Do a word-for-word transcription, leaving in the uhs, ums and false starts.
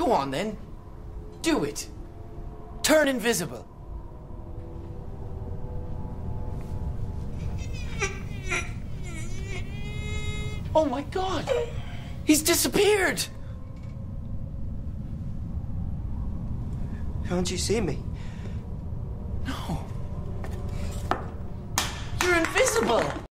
Go on, then. Do it. Turn invisible. Oh my God! He's disappeared! Can't you see me? No. You're invisible!